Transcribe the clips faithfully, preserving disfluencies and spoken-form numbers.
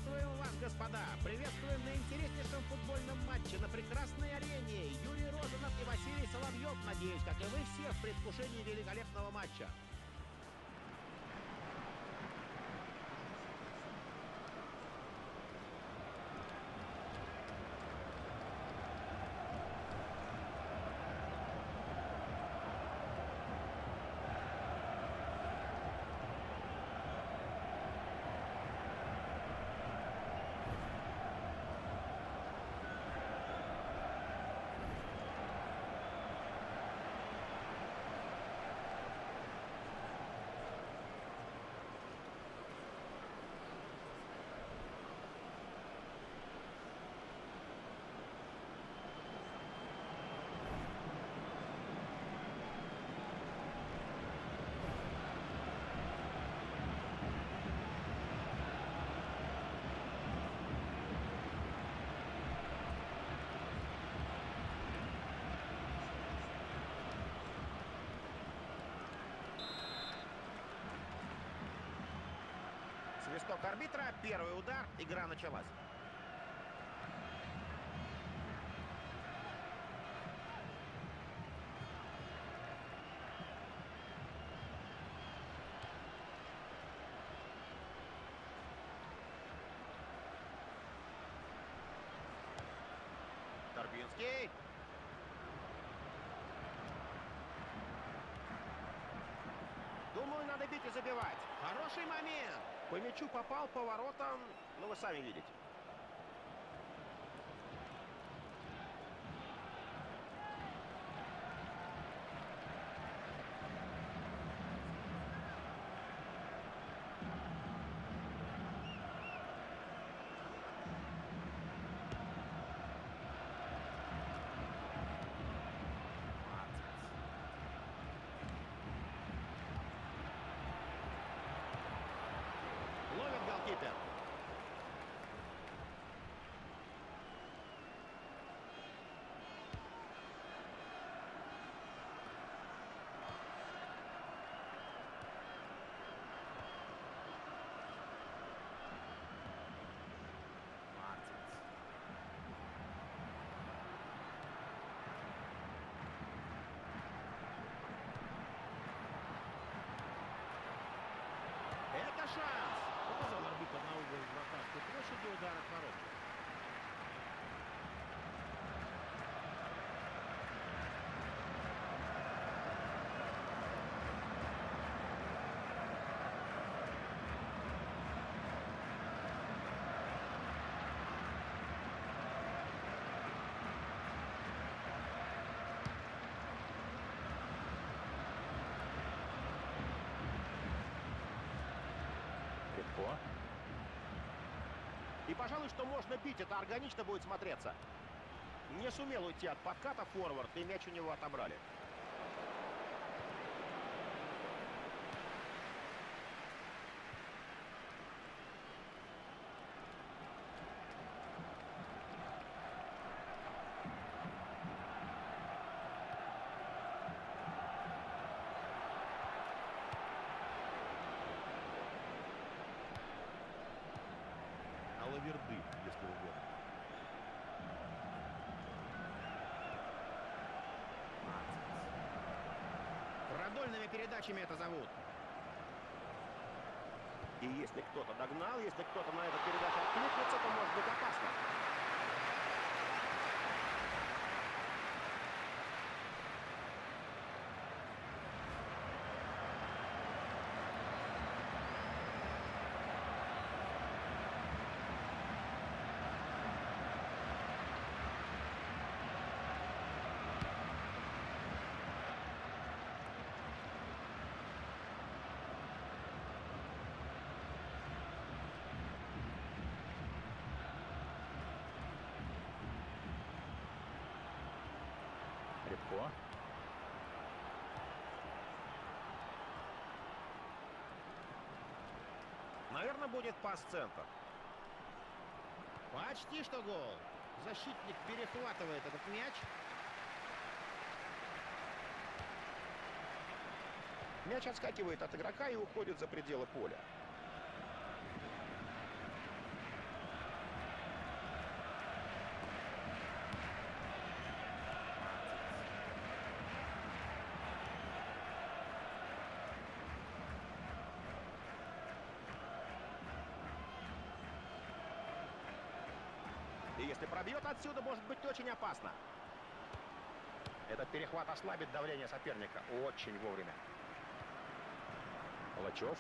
Приветствуем вас, господа! Приветствуем на интереснейшем футбольном матче на прекрасной арене. Юрий Розанов и Василий Соловьев, надеюсь, как и вы все, в предвкушении великолепного матча. Свисток арбитра, первый удар, игра началась. Торбинский. Думаю, надо бить и забивать. Хороший момент. По мячу попал, по воротам. Ну, вы сами видите. Ловит голкипер. Мартинс. Это шанс. Показал арбитр на угол вратарской площади, удар от ворот. Легко. И, пожалуй, что можно бить, это органично будет смотреться. Не сумел уйти от подката форвард, и мяч у него отобрали. Алаверды, если угодно. Продольными передачами это зовут. И если кто-то догнал, если кто-то на эту передачу откликнется, то может быть опасно. Легко. Наверное, будет пас-центр. Почти что гол. Защитник перехватывает этот мяч. Мяч отскакивает от игрока и уходит за пределы поля. Если пробьет отсюда, может быть очень опасно. Этот перехват ослабит давление соперника. Очень вовремя. Лачев.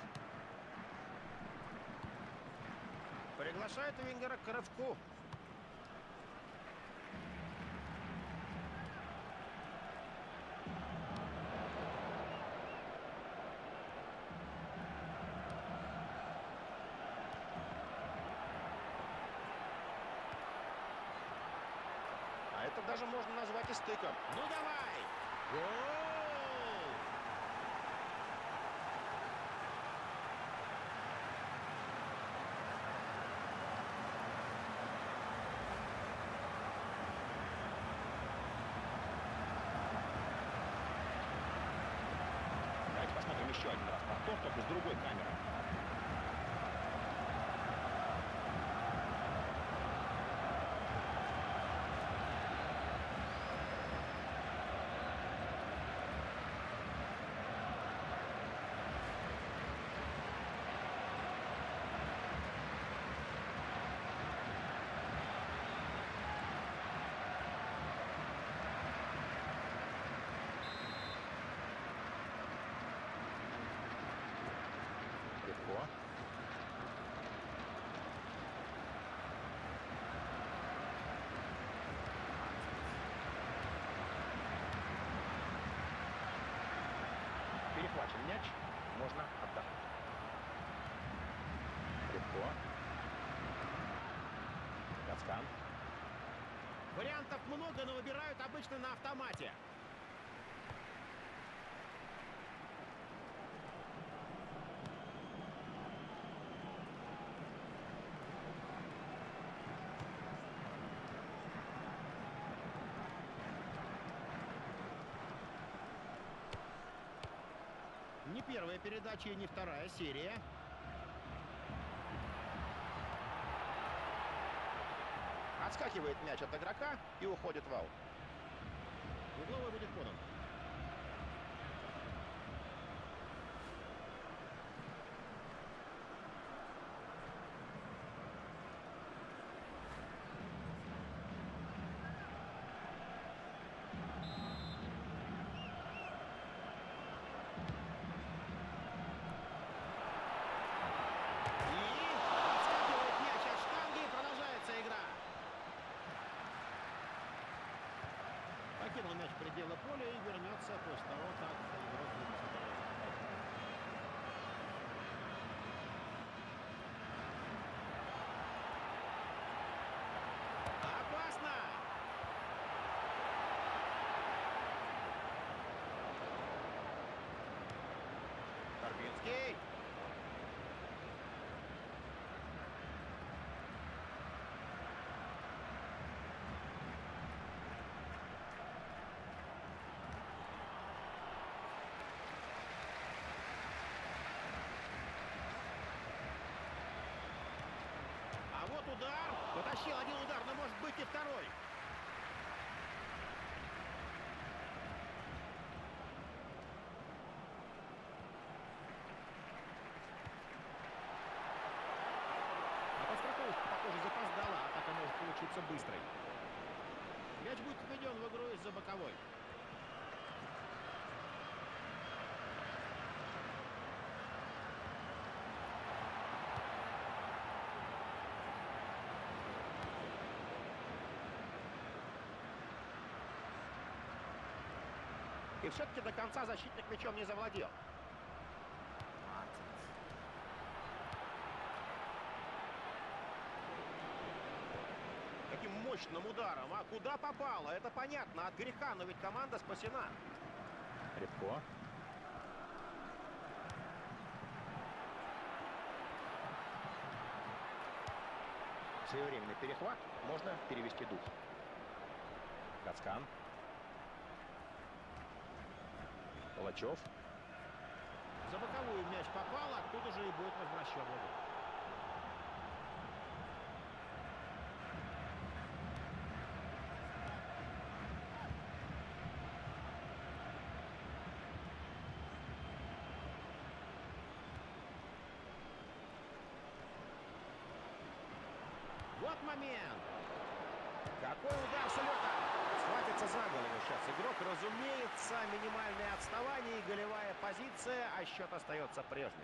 Приглашает Вингера к рывку. А это даже можно назвать и стыком. Ну давай! Гол! Давайте посмотрим еще один раз повтор, только с другой камеры. Легко. Перехвачен мяч. Можно отдохнуть. Легко. Гацкан. Вариантов много, но выбирают обычно на автомате. Не первая передача и не вторая серия. Отскакивает мяч от игрока и уходит в аут. Угловой будет подан. Покинул мяч пределы поля и вернется после того, как его опасно! Карпинский. А вот удар. Потащил один удар, но может быть и второй. А подстраховка, похоже, запоздала. Атака может получиться быстрой. Мяч будет введен в игру из-за боковой. И все-таки до конца защитник мячом не завладел. Каким мощным ударом, а куда попало? Это понятно, от греха, но ведь команда спасена. Легко. Своевременный перехват. Можно перевести дух. Гацкан. Лачев. За боковую мяч попал, оттуда же и будет возвращен в игру. Вот момент. Какой удар с лета! Схватится за голову сейчас игрок. Разумеется, минимальное отставание и голевая позиция, а счет остается прежним.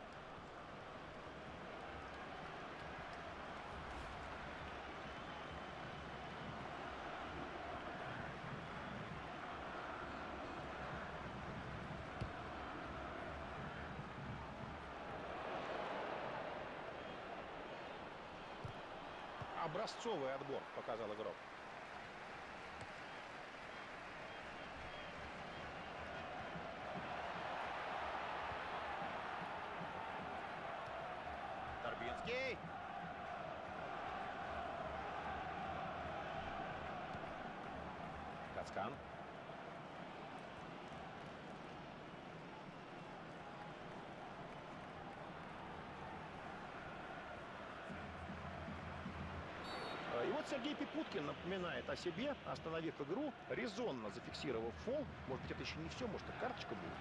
Образцовый отбор, показал игрок. Торбинский. Кацкан. И вот Сергей Пипуткин напоминает о себе, остановив игру, резонно зафиксировав фол. Может быть, это еще не все, может, и карточка будет.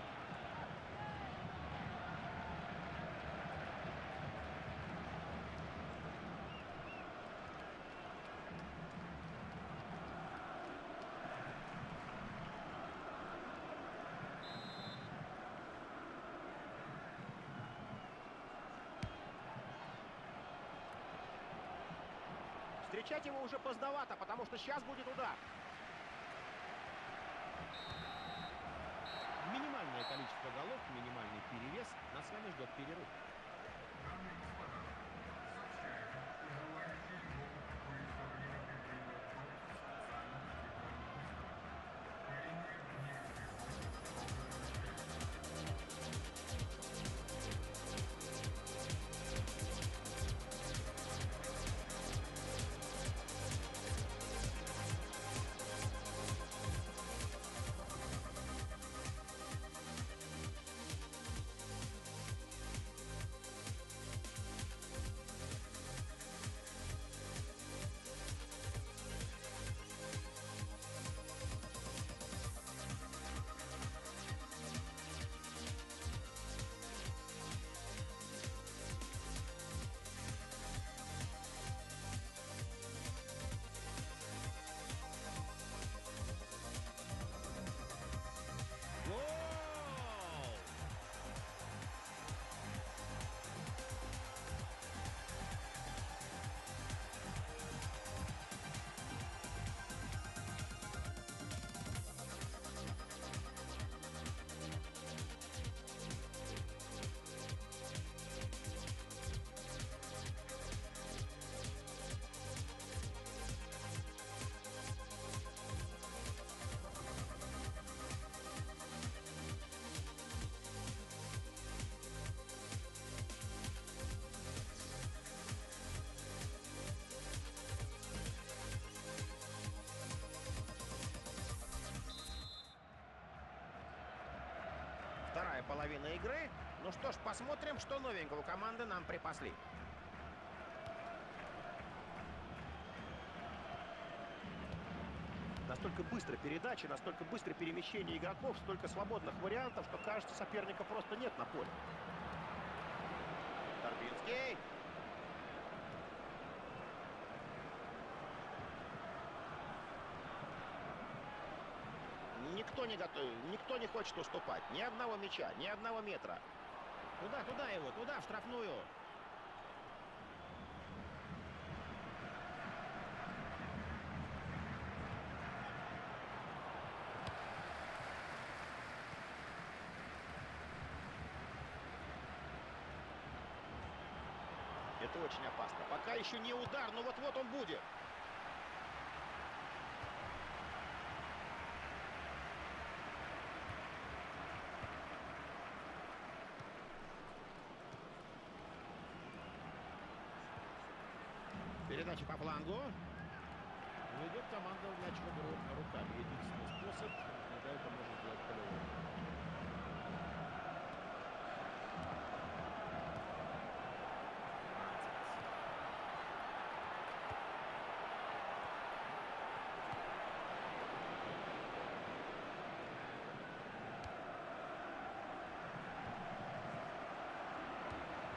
Встречать его уже поздновато, потому что сейчас будет удар. Минимальное количество голов, минимальный перевес. Нас с вами ждет перерыв. Вторая половина игры. Ну что ж, посмотрим, что новенького команды нам припасли. Настолько быстро передачи, настолько быстро перемещение игроков, столько свободных вариантов, что кажется, соперника просто нет на поле. Торбинский. Никто не готов, никто не хочет уступать. Ни одного мяча, ни одного метра. Туда, туда его, туда, в штрафную. Это очень опасно. Пока еще не удар, но вот-вот он будет. Передача по флангу. Ведет команда в мяч в игру руками. Единственный способ, когда это может сделать полевой.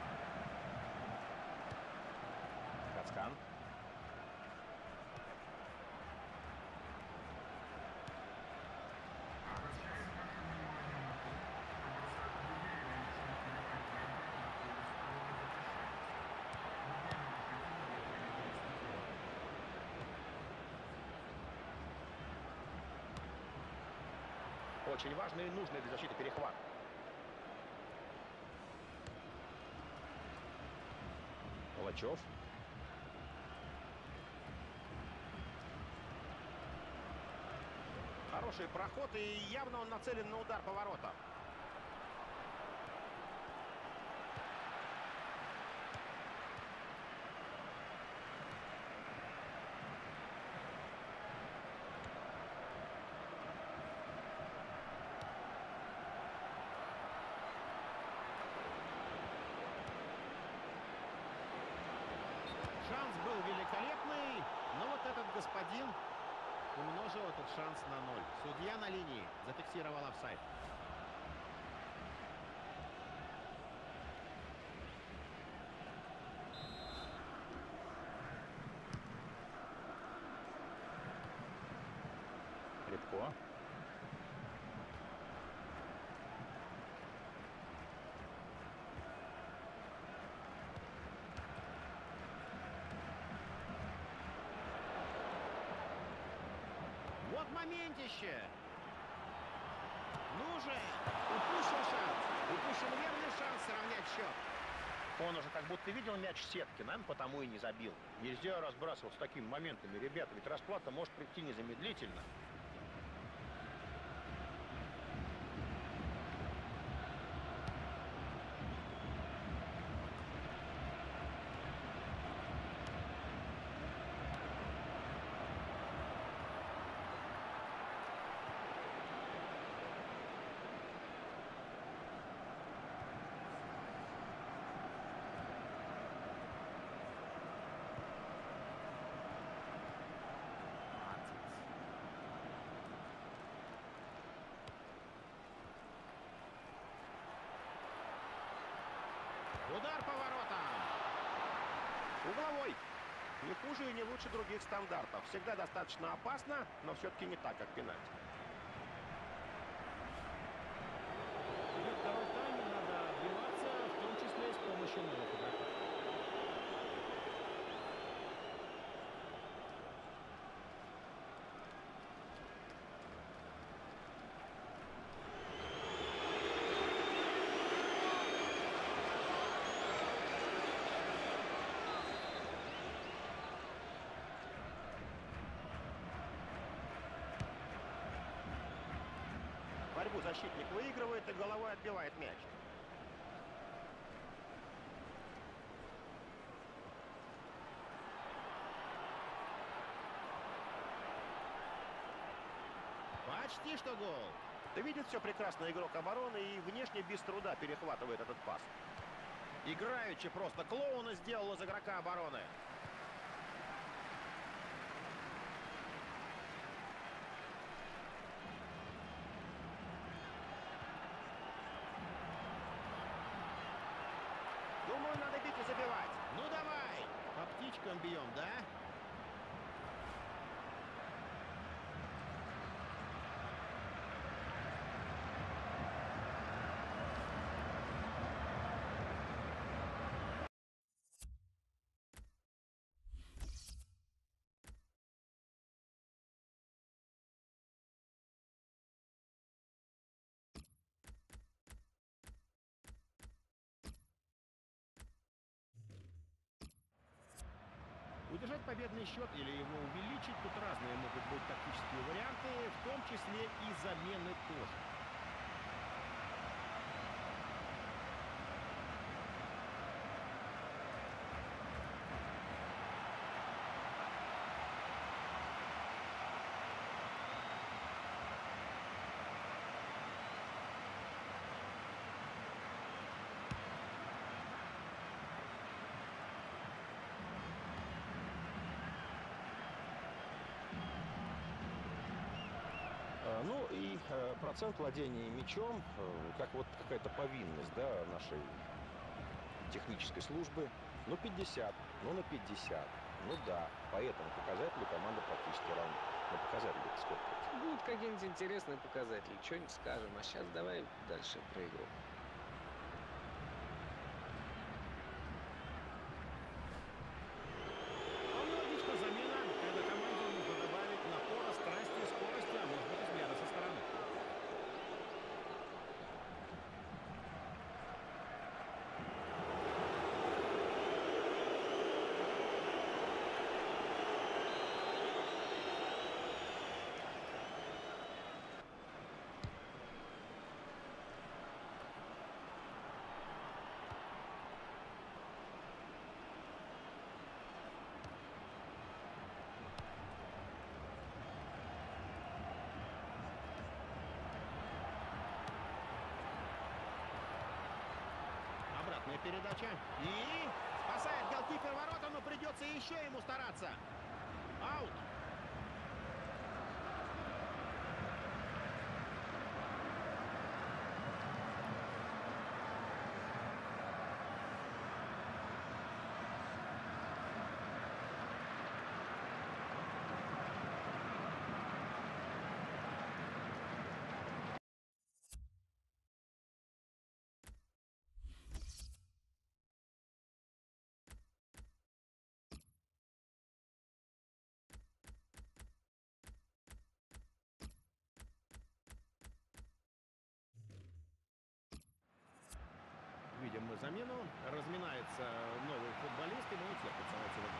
Кацкан. очень важный и нужный для защиты перехват. Палачев. Хороший проход, и явно он нацелен на удар поворота. Шанс был великолепный, но вот этот господин умножил этот шанс на ноль. Судья на линии зафиксировал офсайд. Рябко. Вот моментище. Ну же, упущен шанс. Упущен верный шанс сравнять счет. Он уже как будто видел мяч в сетке, наверное, потому и не забил. Нельзя разбрасываться такими моментами, ребята, ведь расплата может прийти незамедлительно. Удар по воротам. Угловой. Не хуже и не лучше других стандартов. Всегда достаточно опасно, но все-таки не так, как пенальти. Второй тайм надо отбиваться, в том числе и с помощью новых игроков. Борьбу защитник выигрывает и головой отбивает мяч. Почти что гол. Да видит все прекрасно игрок обороны и внешне без труда перехватывает этот пас. Играючи просто клоуна сделал из игрока обороны. Думаю, надо бить и забивать. Ну давай, по птичкам бьем, да? Удержать победный счет или его увеличить, тут разные могут быть тактические варианты, в том числе и замены тоже. Ну и э, процент владения мячом, э, как вот какая-то повинность, да, нашей технической службы. Ну пятьдесят, ну на пятьдесят. Ну да, по этому показателю команда практически равна. Но показатели сколько? Будут какие-нибудь интересные показатели, что-нибудь скажем. А сейчас давай дальше про игру. Вполне логична замена, когда команде нужно добавить напора, страсти, скорости, а может быть и взгляда со стороны. Опасная передача. И спасает голкипер ворота, но придется еще ему стараться. Аут. Видим мы замену. Разминается новый футболист, и мы терпится на сегодня.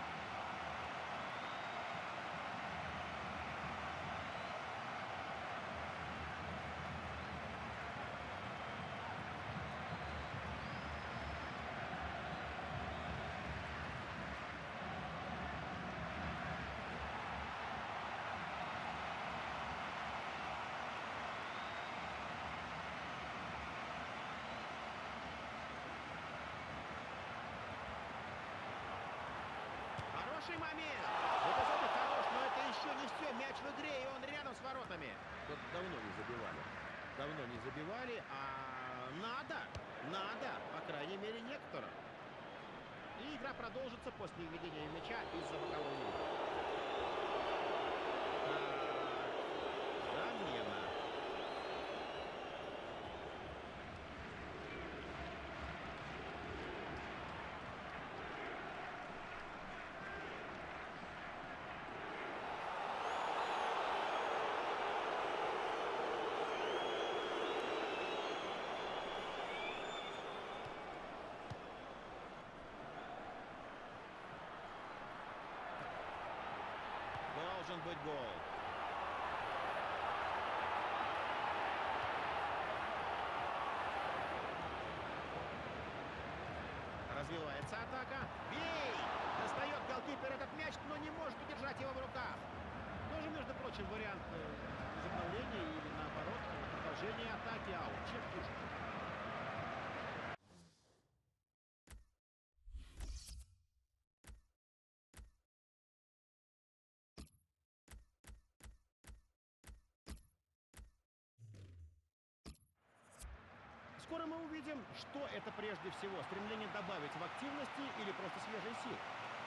Хороший момент. Эпизод хорош, но это еще не все. Мяч в игре, и он рядом с воротами. Тут давно не забивали. Давно не забивали, а надо. Надо, по крайней мере, некоторым. И игра продолжится после введения мяча из-за боковой линии. Замена. Должен быть гол. Развивается атака. Бей! Достает голкипер этот мяч, но не может удержать его в руках. Тоже, между прочим, вариант возобновления или, наоборот, продолжения атаки. Аут. Чем хуже? Скоро мы увидим, что это прежде всего. Стремление добавить в активности или просто свежие силы.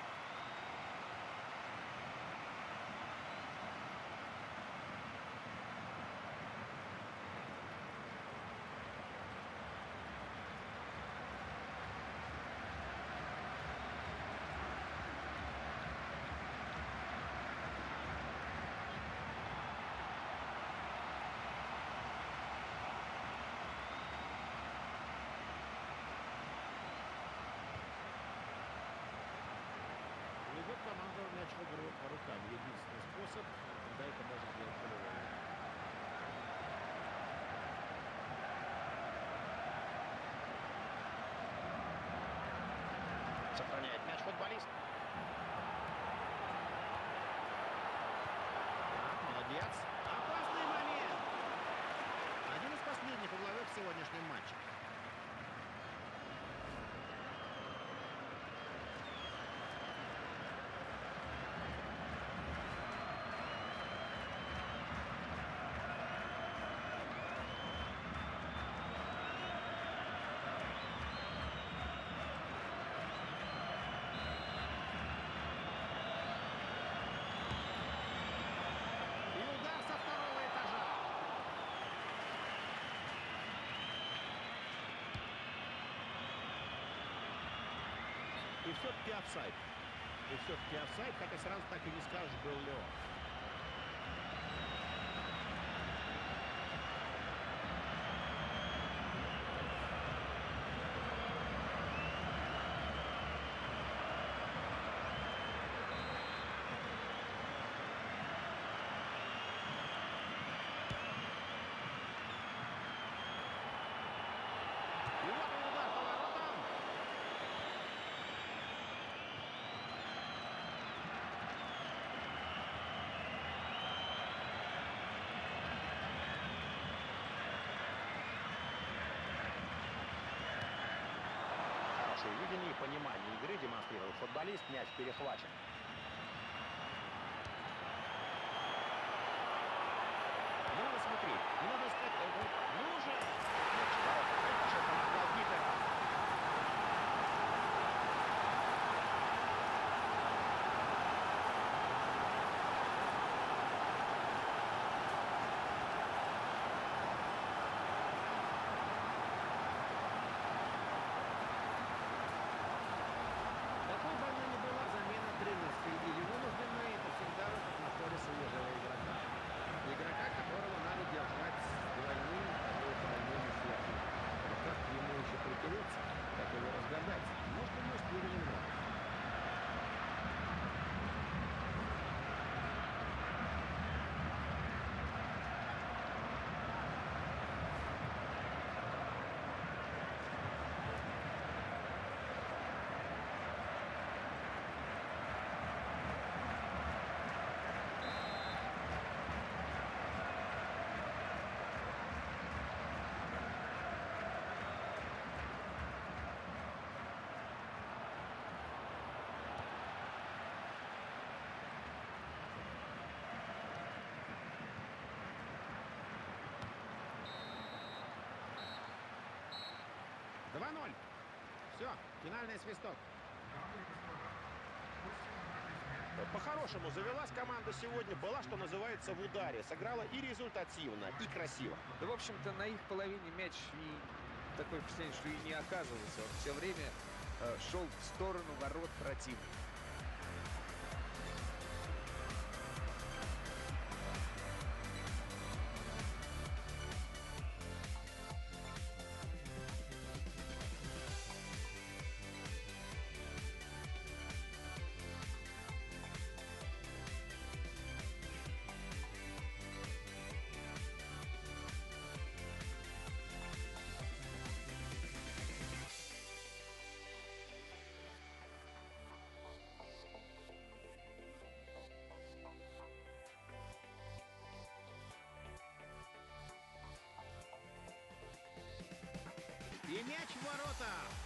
Ведет команда мяч в игру руками. Единственный способ, когда это может сделать полевой. Сохраняет мяч футболист. Так, молодец. Опасный момент. Один из последних угловых в сегодняшнем матче. И все-таки офсайд. И все-таки офсайд, хотя сразу так и не скажешь, был ли он. хорошее видение и понимание игры демонстрирует футболист. Мяч перехвачен. Ну, надо смотреть. Не надо искать. э, Ну, ну уже. Мяч в воротах. Это же помогал Гитлер. Какой бы она ни была замена тренерской или вынужденная, это всегда выход на поле свежего игрока. Игрока, которого надо держать с двойным, а то и тройным эффектом. Но как к нему еще притереться, как его разгадать? Может, у него стиля немного. два ноль. Все, финальный свисток. По-хорошему завелась команда сегодня, была, что называется, в ударе. Сыграла и результативно, и красиво. Да, в общем-то, на их половине мяч и такое впечатление, что и не оказывался. Он все время э, шел в сторону ворот противника. И мяч в ворота.